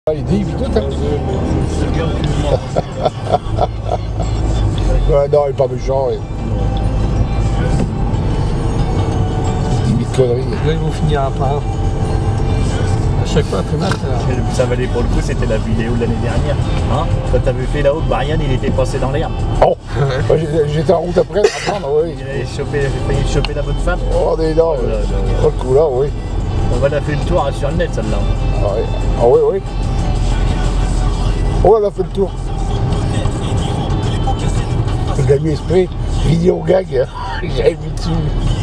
Il dit vite tout, hein. C'est bien Ouais, non, il est pas méchant. Ouais. Il dit de conneries. Là, ils vont finir à part. À chaque fois, après match. Ça valait pour le coup, c'était la vidéo de l'année dernière. Hein, quand t'avais fait là-haut, Marianne, il était passé dans l'air. Oh, j'étais en route après, à prendre, oui. Il avait failli choper la bonne femme. Oh, on est énorme. Oh, le coup là, oui. On a fait le tour sur le net, celle-là. Ah, oui. Ah, oui, oui. Oh, elle a fait le tour. Il a mis esprit, vidéo gag, j'avais mis dessus.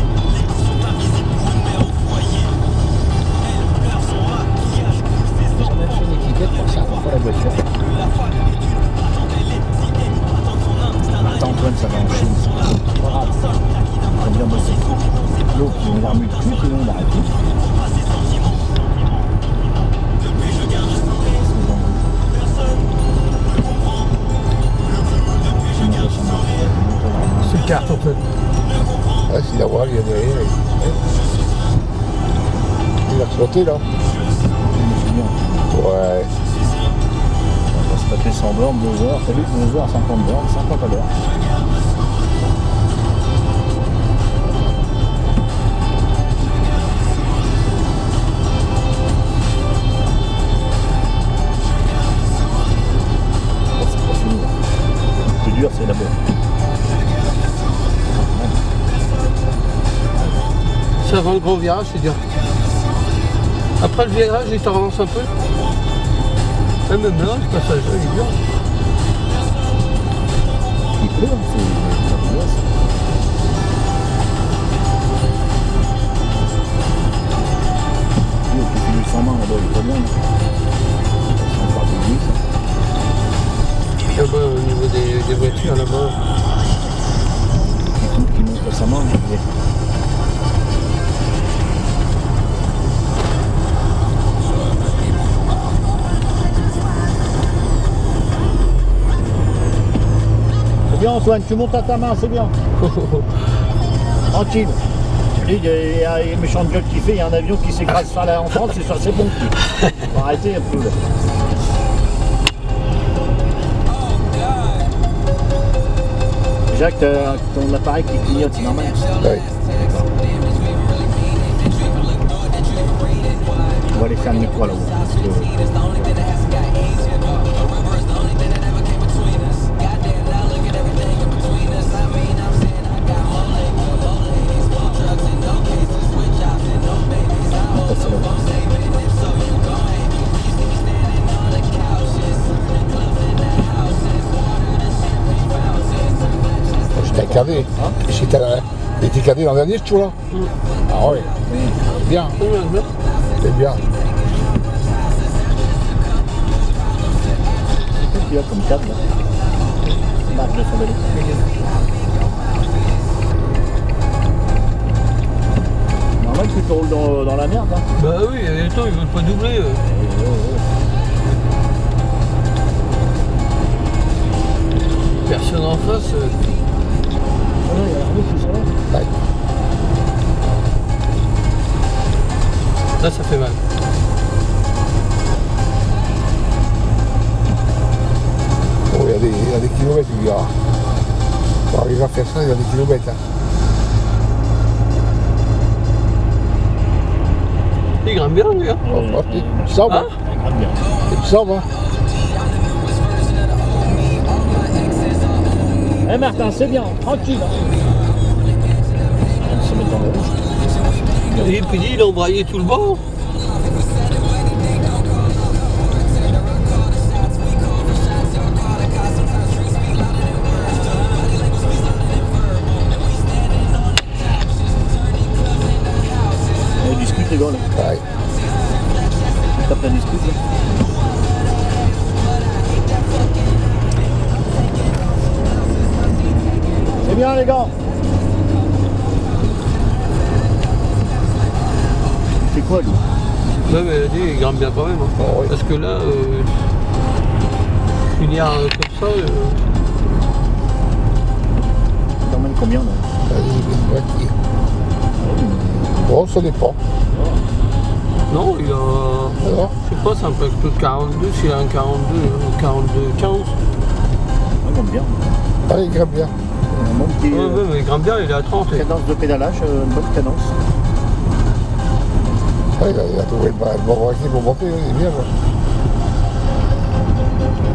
J'ai même fait une étiquette pour ça, pour la voiture. Attends, Antoine, ça va en Chine. C'est pas grave. On va bien bosser. L'autre, il ne remue plus, sinon il arrête tout. C'est le carton, en fait. Ah, si la voile, il y a derrière. Il a sauté là. Ouais. On va se taper 100 bornes, 2 heures. T'as vu, 2 heures, 50 bornes, 50 à l'heure. C'est pas fini. Le plus dur, c'est la boîte. C'est avant le gros virage, c'est dur. Après le virage, il te relance un peu. Et même là, le passage, il est dur. Il pleut, hein, c'est la boîte. Oui, tu finis sans main, là-bas, il est pas bien. C'est encore des glisse. Là-bas, au niveau des voitures, là-bas. Qui montre sa main. C'est bien Antoine, tu montes à ta main, c'est bien. Tranquille. Il y a un méchant gueule qui fait, il y a un avion qui s'écrase en France, c'est ça, c'est bon. Faut arrêter un peu là. Jacques, t'as ton appareil qui clignote, c'est normal. Ouais. On va aller faire le micro là-haut. J'étais cavé. Il était cavé l'an dernier, ce tour-là. Ah oui. Bien. C'est bien. Qu'est-ce qu'il y a comme câble là? Marque de son vélo. Normal que tu te roules dans la merde hein. Bah oui, attends, ils veulent pas doubler. Personne en face. Il y a l'armée qui sont là. Ouais. Là, ça fait mal. Oh, il y a des kilomètres, il y a. Pour arriver à faire ça, il y a des kilomètres. Hein. Il grimpe bien, lui. Hein. Oh, il semble, hein. Il grimpe bien. Il semble, hein. Eh Martin, c'est bien, tranquille. On se met dans le rouge. Et puis il a embrayé tout le bord. On discute les gars là. Ouais. On tape la discute là. C'est bien les gars. Il fait quoi lui? Ouais, mais elle a dit, il grimpe bien quand même. Hein. Oh, oui. Parce que là, finir comme ça. T'emmènes combien là? Bon, ça dépend. Non, il a. Alors, Je sais pas, c'est un peu plus de 42, s'il a un 42, 15. Il monte bien. allez, il grimpe bien. Un bon petit Ouais, mais il grimpe bien, il est à 30. cadence de pédalage, une bonne cadence. Ouais, il a trouvé le bon braquet pour monter, il est bien. Là.